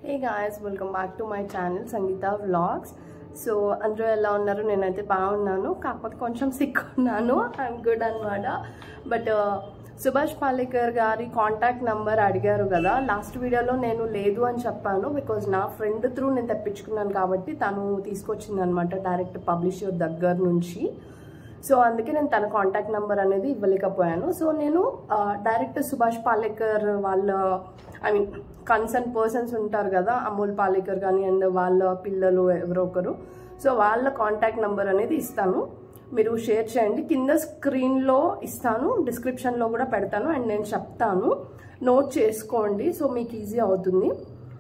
Hey guys, welcome back to my channel Sungeethavlogs. So andru ella unnaru nenaithe baagunnanu kaapothe koncham sick unnanu. I'm good anamata. But Subhash palekar gari contact number adigaru kada. Last video lo nenu ledu ani cheppanu because na friend through nenu teppichukunnanu kabatti tanu teeskochindi anamata direct publisher దగ్గర నుంచి. So అందుకే నేను తన contact number అనేది ఇవ్వలేకపోయాను. So నేను direct Subhash Palekar వాళ్ళ I mean concern persons ఉంటారు కదా, అమూల్ పాలేకర్ కానీ అండ్ వాళ్ళ పిల్లలు ఎవరో ఒకరు, సో వాళ్ళ కాంటాక్ట్ నెంబర్ అనేది ఇస్తాను. మీరు షేర్ చేయండి, కింద స్క్రీన్లో ఇస్తాను, డిస్క్రిప్షన్లో కూడా పెడతాను అండ్ నేను చెప్తాను, నోట్ చేసుకోండి. సో మీకు ఈజీ అవుతుంది.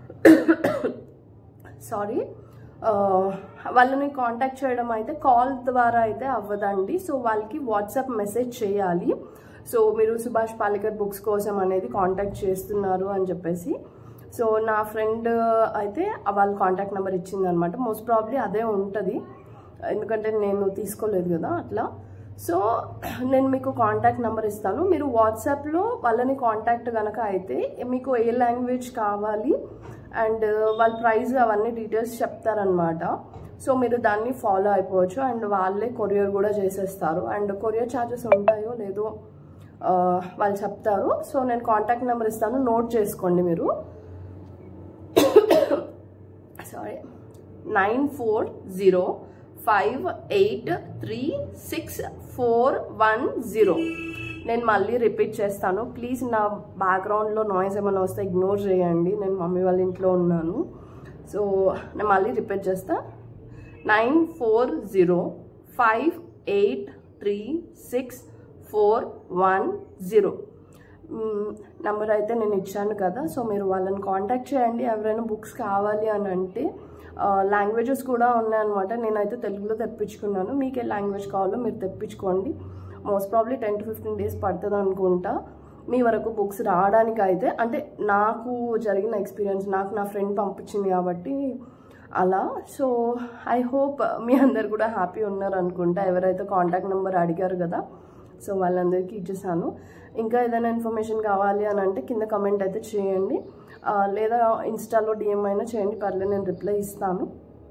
సారీ, వాళ్ళని కాంటాక్ట్ చేయడం అయితే కాల్ ద్వారా అయితే అవ్వదండి. సో వాళ్ళకి వాట్సాప్ మెసేజ్ చేయాలి. సో మీరు సుభాష్ పాలేకర్ బుక్స్ కోసం అనేది కాంటాక్ట్ చేస్తున్నారు అని చెప్పేసి. సో నా ఫ్రెండ్ అయితే వాళ్ళ కాంటాక్ట్ నెంబర్ ఇచ్చిందనమాట. మోస్ట్ ప్రాబ్లీ అదే ఉంటుంది, ఎందుకంటే నేను తీసుకోలేదు కదా అట్లా. సో నేను మీకు కాంటాక్ట్ నెంబర్ ఇస్తాను. మీరు వాట్సాప్లో వాళ్ళని కాంటాక్ట్ కనుక అయితే మీకు ఏ లాంగ్వేజ్ కావాలి అండ్ వాళ్ళ ప్రైస్ అవన్నీ డీటెయిల్స్ చెప్తారనమాట. సో మీరు దాన్ని ఫాలో అయిపోవచ్చు అండ్ వాళ్ళే కొరియర్ కూడా చేసేస్తారు. అండ్ కొరియర్ ఛార్జెస్ ఉంటాయో లేదో వాళ్ళు చెప్తారు. సో నేను కాంటాక్ట్ నెంబర్ ఇస్తాను, నోట్ చేసుకోండి మీరు. సారీ, 9405836410. నేను మళ్ళీ రిపీట్ చేస్తాను, ప్లీజ్ నా బ్యాక్గ్రౌండ్లో నాయిస్ ఏమైనా వస్తే ఇగ్నోర్ చేయండి, నేను మమ్మీ వాళ్ళ ఇంట్లో ఉన్నాను. సో నేను మళ్ళీ రిపీట్ చేస్తా, 9405836410 నెంబర్ అయితే నేను ఇచ్చాను కదా. సో మీరు వాళ్ళని కాంటాక్ట్ చేయండి. ఎవరైనా బుక్స్ కావాలి అని అంటే లాంగ్వేజెస్ కూడా ఉన్నాయన్నమాట. నేనైతే తెలుగులో తెప్పించుకున్నాను, మీకు ఏ లాంగ్వేజ్ కావాలో మీరు తెప్పించుకోండి. మోస్ట్ ప్రాబ్లీ 10 to 15 days పడుతుంది అనుకుంటా మీ వరకు బుక్స్ రావడానికి అయితే. అంటే నాకు జరిగిన ఎక్స్పీరియన్స్, నాకు నా ఫ్రెండ్ పంపించింది కాబట్టి అలా. సో ఐ హోప్ మీ అందరు కూడా హ్యాపీ ఉన్నారు అనుకుంటా, ఎవరైతే కాంటాక్ట్ నెంబర్ అడిగారు కదా. సో వాళ్ళందరికీ ఇచ్చేసాను. ఇంకా ఏదైనా ఇన్ఫర్మేషన్ కావాలి అని అంటే కింద కమెంట్ అయితే చేయండి, లేదా ఇన్స్టాలో డిఎం అయినా చేయండి, పర్లేదు, నేను రిప్లై ఇస్తాను.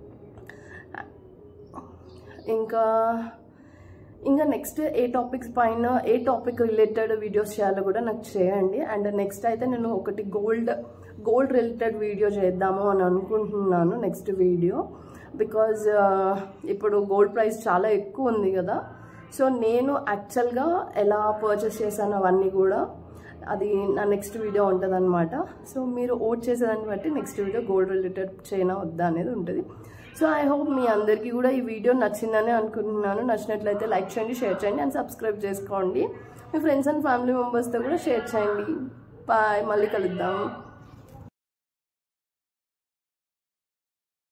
ఇంకా నెక్స్ట్ ఏ టాపిక్స్ పైన, ఏ టాపిక్ రిలేటెడ్ వీడియోస్ చేయాలో కూడా నాకు చేయండి. అండ్ నెక్స్ట్ అయితే నేను ఒకటి గోల్డ్ రిలేటెడ్ వీడియో చేద్దాము అని అనుకుంటున్నాను నెక్స్ట్ వీడియో. బికాజ్ ఇప్పుడు గోల్డ్ ప్రైస్ చాలా ఎక్కువ ఉంది కదా. సో నేను యాక్చువల్గా ఎలా పర్చేస్ చేశాను అవన్నీ కూడా అది నా నెక్స్ట్ వీడియో ఉంటుంది అనమాట. సో మీరు ఓట్ చేసేదాన్ని బట్టి నెక్స్ట్ వీడియో గోల్డ్ రిలేటెడ్ చేయనా వద్దా అనేది ఉంటుంది. సో ఐ హోప్ మీ అందరికీ కూడా ఈ వీడియో నచ్చిందని అనుకుంటున్నాను. నచ్చినట్లయితే లైక్ చేయండి, షేర్ చేయండి అండ్ సబ్స్క్రైబ్ చేసుకోండి. మీ ఫ్రెండ్స్ అండ్ ఫ్యామిలీ మెంబర్స్తో కూడా షేర్ చేయండి. బాయ్, మళ్ళీ కలుద్దాం.